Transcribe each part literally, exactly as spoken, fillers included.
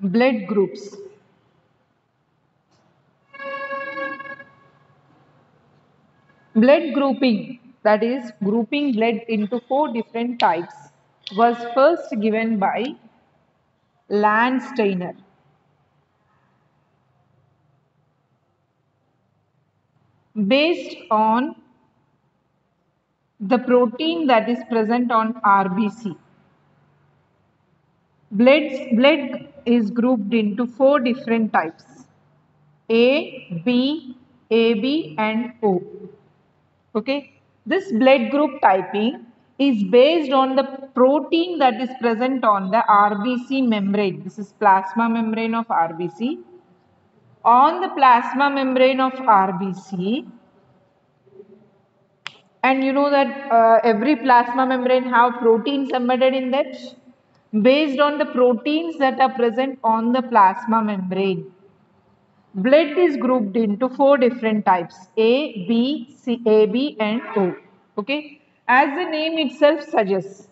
blood groups. Blood grouping, that is grouping blood into four different types, was first given by Landsteiner. Based on the protein that is present on R B C. Blood, blood is grouped into four different types: A, B, A B and O. Okay, this blood group typing is based on the protein that is present on the R B C membrane. This is plasma membrane of R B C. On the plasma membrane of R B C, and you know that uh, every plasma membrane have proteins embedded in that. Based on the proteins that are present on the plasma membrane, blood is grouped into four different types: A, B, C, A, B and O. Okay, as the name itself suggests,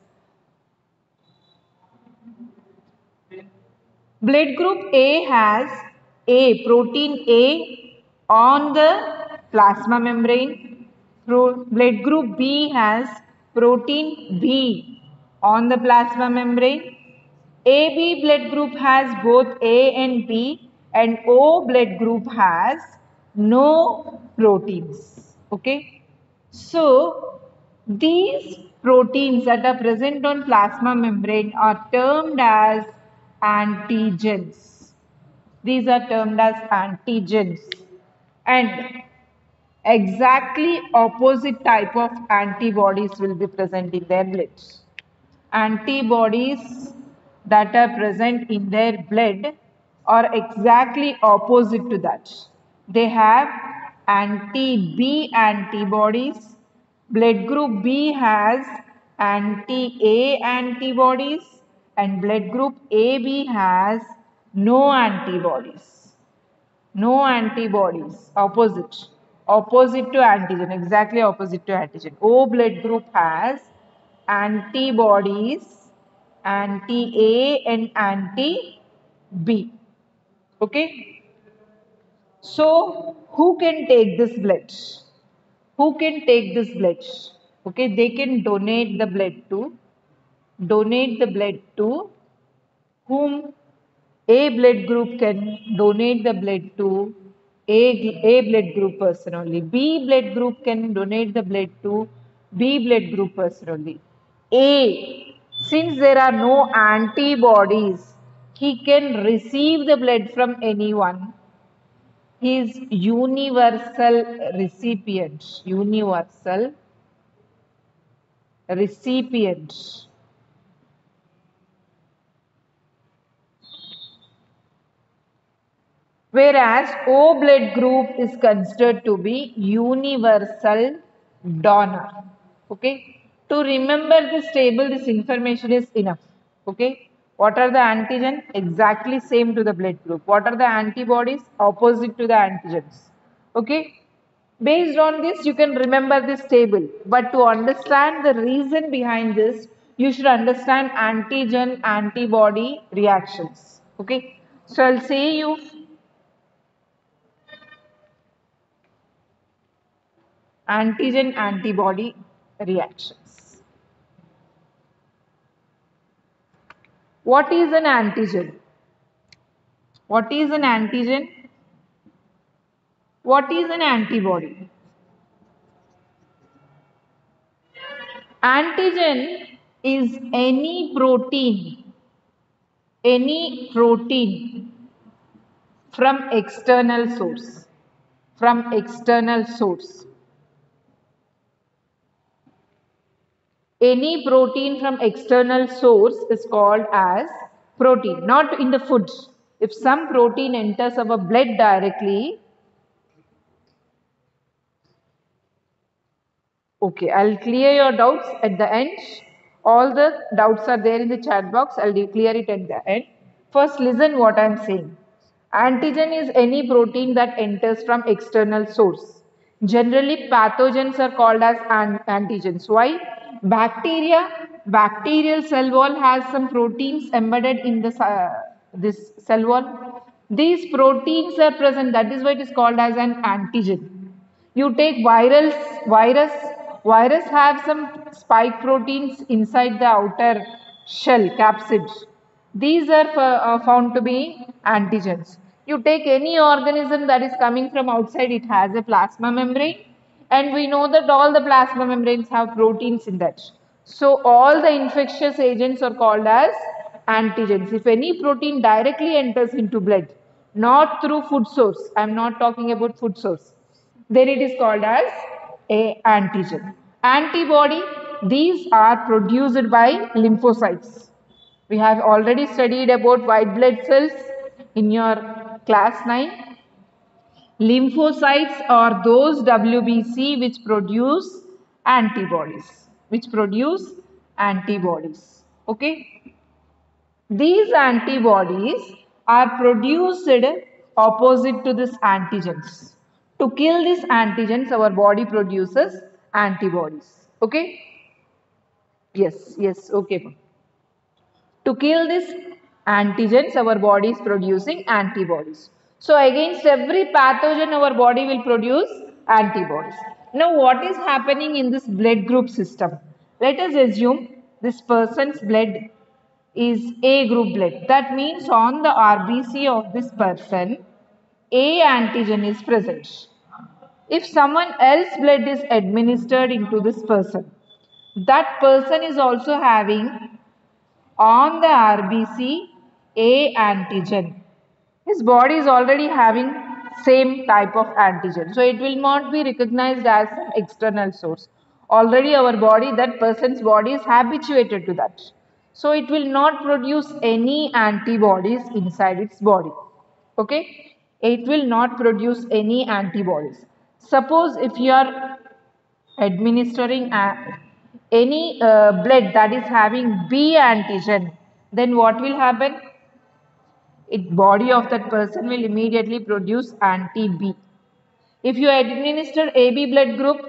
blood group A has A, protein A on the plasma membrane. Blood group B has protein B on the plasma membrane. A B blood group has both A and B, and O blood group has no proteins. Okay. So these proteins that are present on plasma membrane are termed as antigens. These are termed as antigens, and exactly opposite type of antibodies will be present in their blood. Antibodies that are present in their blood are exactly opposite to that. They have anti-B antibodies. Blood group B has anti-A antibodies, and blood group A B has no antibodies. No antibodies, opposite. Opposite to antigen, exactly opposite to antigen. O blood group has antibodies, anti-A and anti-B. Okay. So, who can take this blood? Who can take this blood? Okay, they can donate the blood to, donate the blood to whom? A blood group can donate the blood to A, A blood group person only. B blood group can donate the blood to B blood group person only. A, since there are no antibodies, he can receive the blood from anyone. He is universal recipient. Universal recipient. Whereas O blood group is considered to be universal donor. Okay. To remember this table, this information is enough. Okay. What are the antigen? Exactly same to the blood group. What are the antibodies? Opposite to the antigens. Okay. Based on this, you can remember this table. But to understand the reason behind this, you should understand antigen antibody reactions. Okay. So I'll say you antigen antibody reactions. What is an antigen? What is an antigen? What is an antibody? Antigen is any protein, any protein from external source, from external source. Any protein from external source is called as protein, not in the food. If some protein enters our blood directly, okay, I'll clear your doubts at the end. All the doubts are there in the chat box. I'll clear it at the end. First, listen what I'm saying. Antigen is any protein that enters from external source. Generally, pathogens are called as antigens. Why? Bacteria, bacterial cell wall has some proteins embedded in the this cell wall. These proteins are present. That is why it is called as an antigen. You take virus, virus, virus have some spike proteins inside the outer shell, capsid. These are uh, found to be antigens. You take any organism that is coming from outside, it has a plasma membrane, and we know that all the plasma membranes have proteins in that. So all the infectious agents are called as antigens. If any protein directly enters into blood, not through food source, I am not talking about food source, then it is called as a antigen. Antibody, these are produced by lymphocytes. We have already studied about white blood cells in your class nine. Lymphocytes are those W B C which produce antibodies, which produce antibodies. Okay. These antibodies are produced opposite to this antigens. To kill these antigens, our body produces antibodies. Okay. Yes, yes, okay. To kill these antigens, our body is producing antibodies. So against every pathogen, our body will produce antibodies. Now what is happening in this blood group system? Let us assume this person's blood is A group blood. That means on the R B C of this person, A antigen is present. If someone else's blood is administered into this person, that person is also having on the R B C A antigen. His body is already having same type of antigen. So it will not be recognized as an external source. Already our body, that person's body is habituated to that. So it will not produce any antibodies inside its body. Okay? It will not produce any antibodies. Suppose if you are administering a, any uh, blood that is having B antigen, then what will happen? It body of that person will immediately produce anti-B. If you administer A B blood group,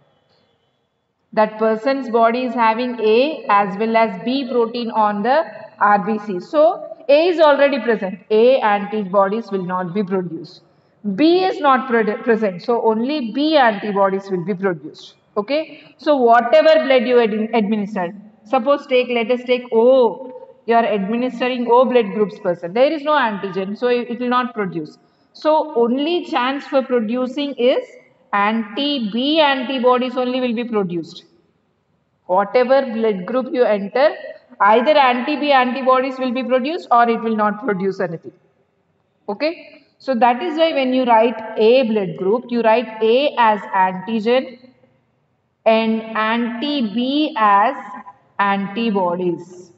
that person's body is having A as well as B protein on the R B C. So A is already present. A antibodies will not be produced. B is not pre present. So only B antibodies will be produced. Okay. So whatever blood you ad administered, suppose take, let us take O. You are administering O blood groups person. There is no antigen. So it, it will not produce. So only chance for producing is anti-B antibodies only will be produced. Whatever blood group you enter, either anti-B antibodies will be produced or it will not produce anything. Okay. So that is why when you write A blood group, you write A as antigen and anti-B as antibodies.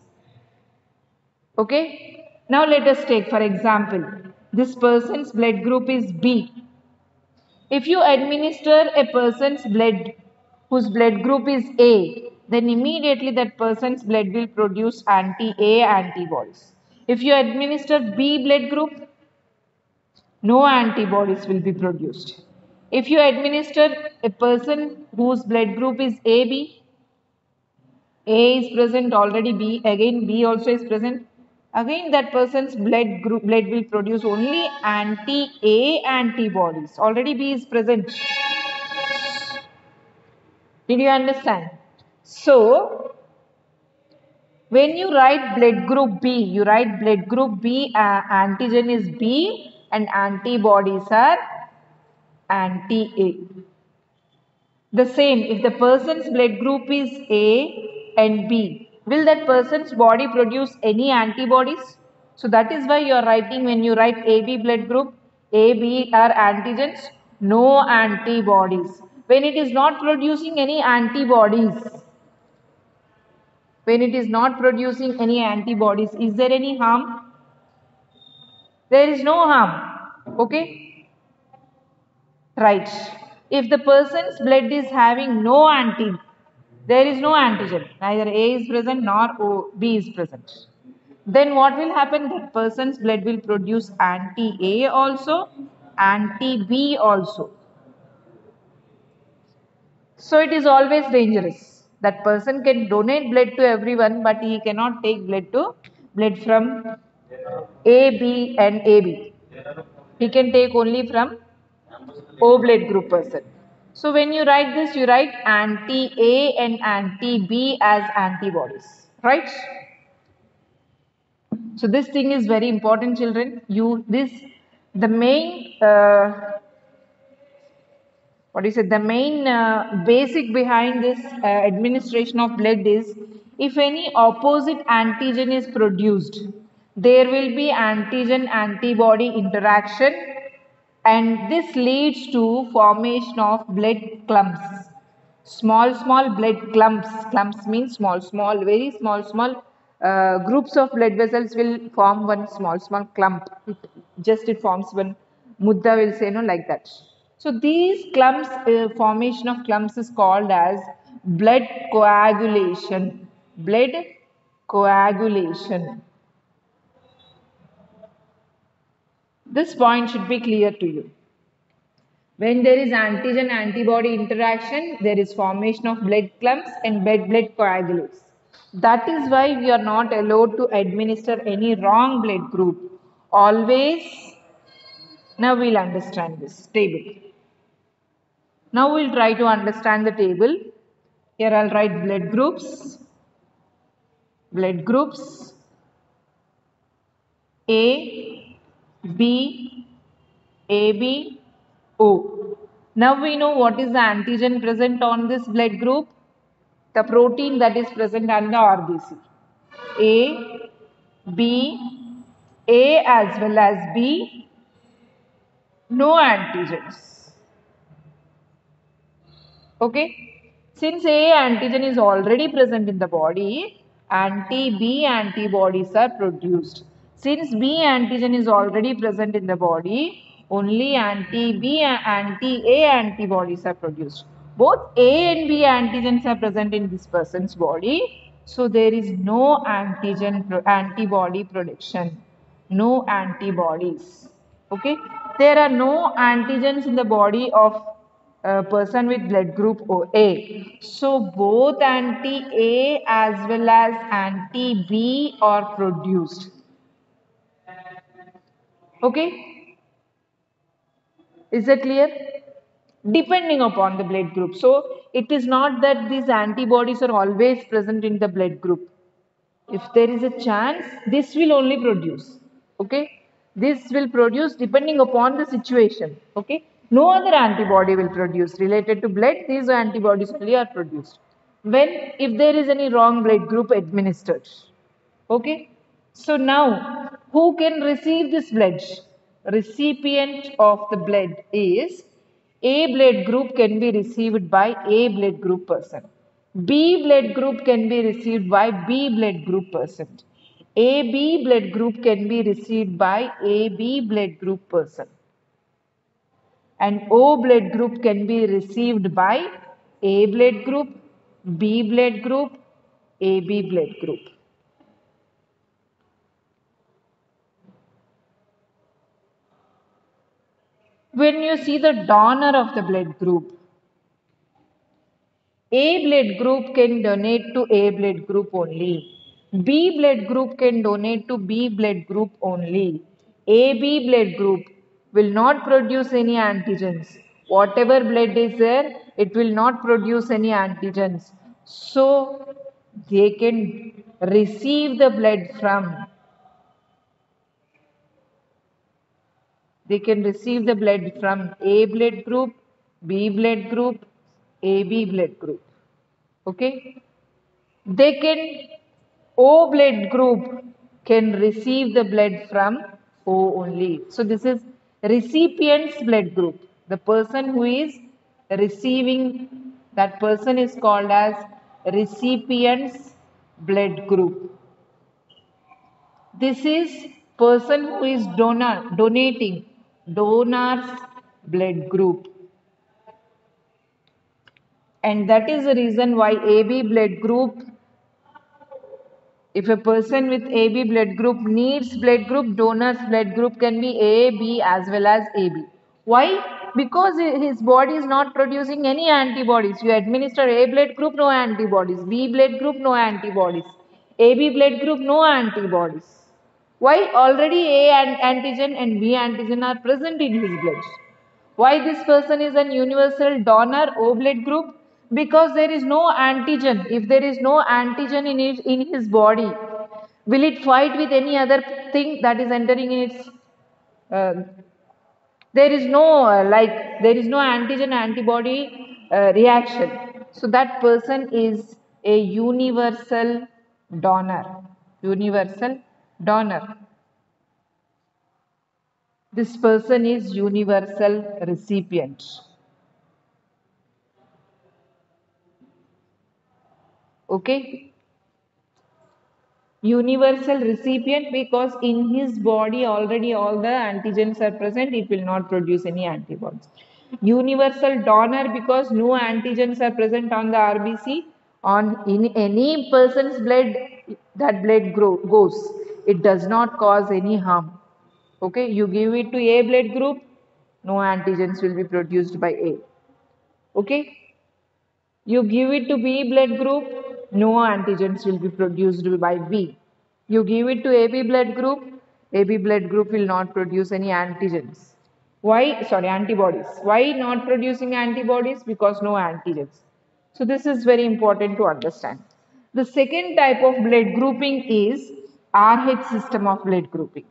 Okay. Now let us take for example, this person's blood group is B. If you administer a person's blood whose blood group is A, then immediately that person's blood will produce anti-A antibodies. If you administer B blood group, no antibodies will be produced. If you administer a person whose blood group is A B, A is present already, B, again B also is present, again that person's blood group blood will produce only anti-A antibodies. Already B is present. Did you understand? So, when you write blood group B, you write blood group B, uh, antigen is B and antibodies are anti-A. The same, if the person's blood group is A and B, will that person's body produce any antibodies? So that is why you are writing, when you write A B blood group, A B are antigens, no antibodies. When it is not producing any antibodies, when it is not producing any antibodies, is there any harm? There is no harm. Okay? Right. If the person's blood is having no anti, there is no antigen, neither A is present nor O, B is present. Then what will happen? That person's blood will produce anti-A also, anti-B also. So it is always dangerous. That person can donate blood to everyone, but he cannot take blood to blood from A, B and A B. He can take only from O blood group person. So when you write this, you write anti-A and anti-B as antibodies, right? So this thing is very important, children. You this the main uh, what is it? The main uh, basic behind this uh, administration of blood is if any opposite antigen is produced, there will be antigen antibody interaction, and this leads to formation of blood clumps. Small small blood clumps, clumps means small small very small small uh, groups of blood vessels will form one small small clump. It, just it forms one mudda, will say, no, like that. So these clumps, uh, formation of clumps is called as blood coagulation. Blood coagulation. This point should be clear to you. When there is antigen-antibody interaction, there is formation of blood clumps and blood-blood coagulates. That is why we are not allowed to administer any wrong blood group. Always, now we'll understand this table. Now we'll try to understand the table. Here I'll write blood groups. Blood groups A, B, A B, O. Now we know what is the antigen present on this blood group. The protein that is present on the R B C. A, B, A as well as B, no antigens. Okay. Since A antigen is already present in the body, anti-B antibodies are produced. Since B antigen is already present in the body, only anti-B and anti-A antibodies are produced. Both A and B antigens are present in this person's body. So there is no antigen antibody production. No antibodies. Okay. There are no antigens in the body of a person with blood group O A. So both anti-A as well as anti-B are produced. Okay. Is that clear? Depending upon the blood group. So it is not that these antibodies are always present in the blood group. If there is a chance, this will only produce. Okay. This will produce depending upon the situation. Okay. No other antibody will produce related to blood. These antibodies only are produced when if there is any wrong blood group administered. Okay. So now who can receive this blood? Recipient of the blood is A blood group can be received by A blood group person. B blood group can be received by B blood group person. A B blood group can be received by A B blood group person. And O blood group can be received by A blood group, B blood group, A B blood group. When you see the donor of the blood group, A blood group can donate to A blood group only. B blood group can donate to B blood group only. A B blood group will not produce any antigens. Whatever blood is there, it will not produce any antigens. So they can receive the blood from they can receive the blood from A blood group, B blood group, A B blood group. Okay. They can, O blood group can receive the blood from O only. So this is recipient's blood group. The person who is receiving, that person is called as recipient's blood group. This is person who is donor, donating, donor's blood group. And that is the reason why A B blood group, if a person with A B blood group needs blood group, donor's blood group can be A, B as well as A B. Why? Because his body is not producing any antibodies. You administer A blood group, no antibodies. B blood group, no antibodies. A B blood group, no antibodies. Why? Already A and antigen and B antigen are present in his blood. Why this person is an universal donor O blood group? Because there is no antigen. If there is no antigen in it, in his body, will it fight with any other thing that is entering in its? Uh, there is no uh, like there is no antigen antibody uh, reaction. So that person is a universal donor. Universal donor. This person is universal recipient. Okay. Universal recipient because in his body already all the antigens are present, it will not produce any antibodies. Universal donor because no antigens are present on the R B C. On in any person's blood, that blood grow, goes. It does not cause any harm. Okay, you give it to A blood group, no antigens will be produced by A. Okay, you give it to B blood group, no antigens will be produced by B. You give it to A B blood group, A B blood group will not produce any antigens. Why? Sorry, antibodies. Why not producing antibodies? Because no antigens. So this is very important to understand. The second type of blood grouping is R H system of blood grouping.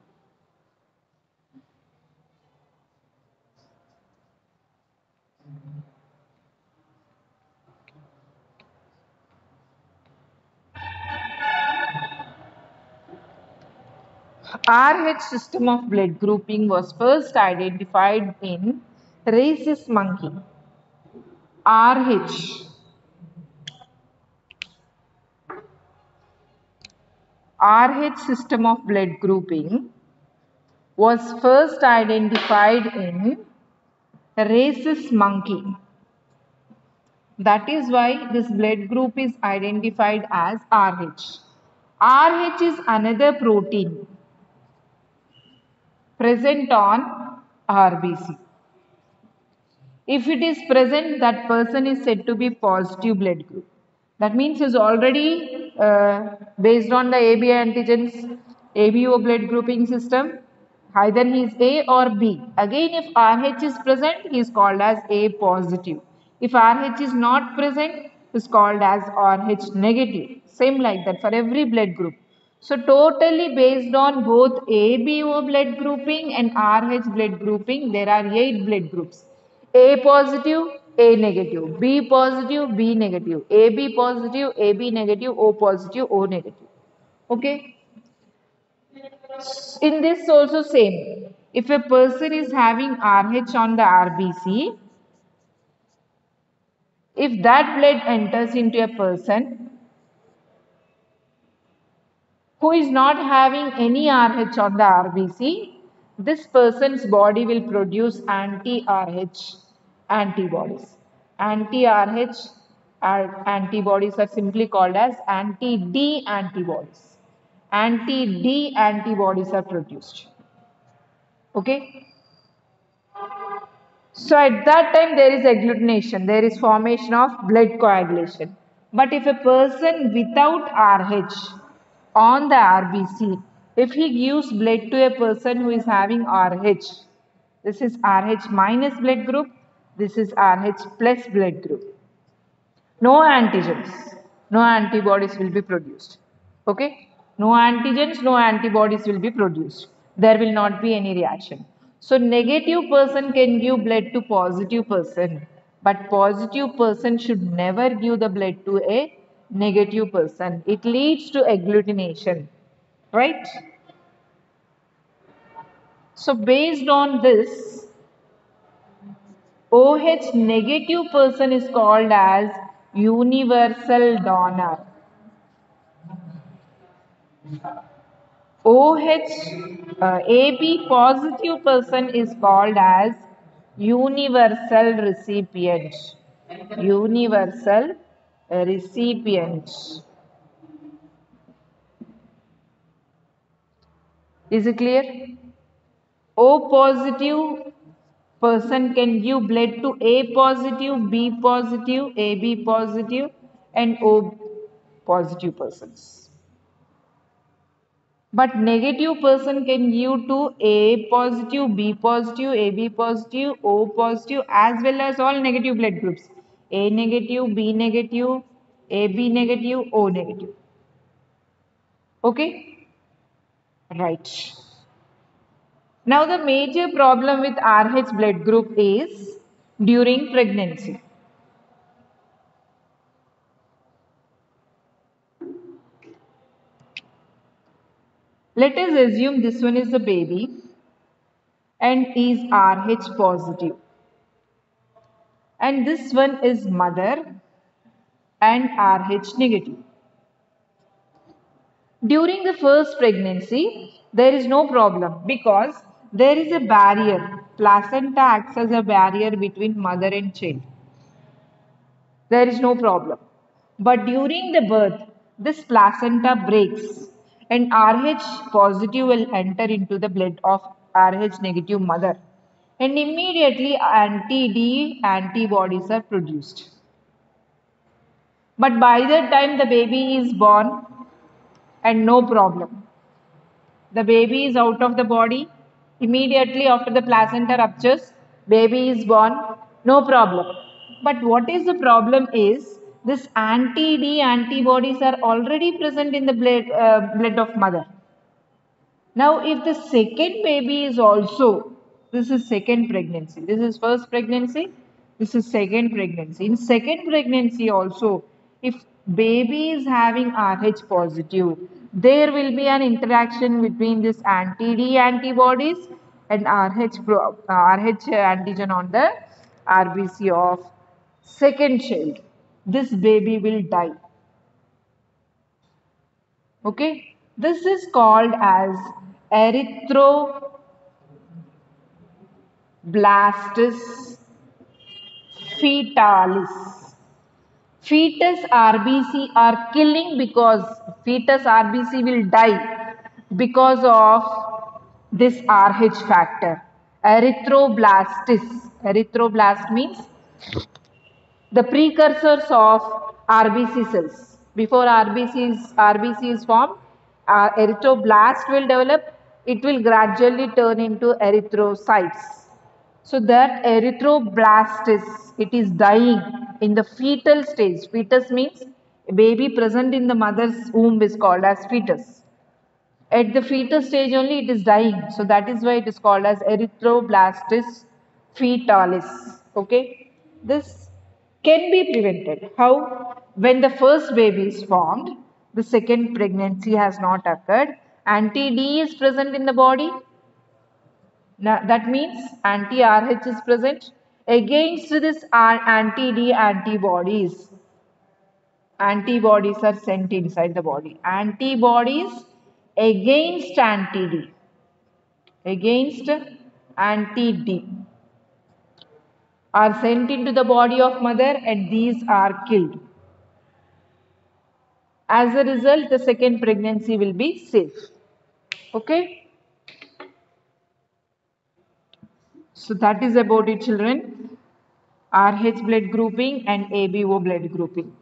R H system of blood grouping was first identified in rhesus monkey. R H. R H system of blood grouping was first identified in rhesus monkey. That is why this blood group is identified as R H. R H is another protein present on R B C. If it is present, that person is said to be positive blood group. That means is already uh, based on the A B antigens, A B O blood grouping system. Either he is A or B. Again, if R H is present, he is called as A positive. If R H is not present, it is called as R H negative. Same like that for every blood group. So totally based on both A B O blood grouping and R H blood grouping, there are eight blood groups. A positive, A negative, B positive, B negative, A B positive, A B negative, O positive, O negative. Okay. In this also same. If a person is having R H on the R B C, if that blood enters into a person who is not having any R H on the R B C, this person's body will produce anti-R H antibodies. Anti-R H antibodies are simply called as anti-D antibodies. Anti-D antibodies are produced. Okay. So at that time there is agglutination, there is formation of blood coagulation. But if a person without R H on the R B C, if he gives blood to a person who is having R H, this is R H minus blood group, this is R H plus blood group. No antigens, no antibodies will be produced. Okay? No antigens, no antibodies will be produced. There will not be any reaction. So negative person can give blood to positive person, but positive person should never give the blood to a negative person. It leads to agglutination, right? So based on this, O H negative person is called as universal donor. O H uh, A B positive person is called as universal recipient. Universal recipient. Is it clear? O positive person can give blood to A positive, B positive, A B positive and O positive persons. But negative person can give to A positive, B positive, A B positive, O positive, as well as all negative blood groups. A negative, B negative, A B negative, O negative. Okay? Right. Now the major problem with R H blood group is during pregnancy. Let us assume this one is the baby and is R H positive. And this one is mother and R H negative. During the first pregnancy, there is no problem because there is a barrier. Placenta acts as a barrier between mother and child. There is no problem. But during the birth, this placenta breaks and R H positive will enter into the blood of R H negative mother. And immediately anti-D antibodies are produced. But by the time the baby is born, and no problem. The baby is out of the body. Immediately after the placenta ruptures, baby is born. No problem. But what is the problem is this anti-D antibodies are already present in the blood, uh, blood of mother. Now, if the second baby is also, this is second pregnancy. This is first pregnancy. This is second pregnancy. In second pregnancy also, if baby is having R H positive, there will be an interaction between this anti-D antibodies and R H, pro, uh, R H antigen on the R B C of second child. This baby will die. Okay, this is called as erythroblastis fetalis. Fetus R B C are killing because fetus R B C will die because of this R H factor. Erythroblastis. Erythroblast means the precursors of R B C cells. Before R B C is, R B C is formed, uh, erythroblast will develop. It will gradually turn into erythrocytes. So that erythroblast is, it is dying in the fetal stage. Fetus means a baby present in the mother's womb is called as fetus. At the fetus stage only it is dying. So that is why it is called as erythroblastis fetalis. Okay. This can be prevented. How? When the first baby is formed, the second pregnancy has not occurred. Anti-D is present in the body. Now, that means anti-R H is present. Against this anti-D antibodies, antibodies are sent inside the body. Antibodies against anti-D, against anti-D are sent into the body of mother and these are killed. As a result, the second pregnancy will be safe. Okay. So that is about it, children. R H blood grouping and A B O blood grouping.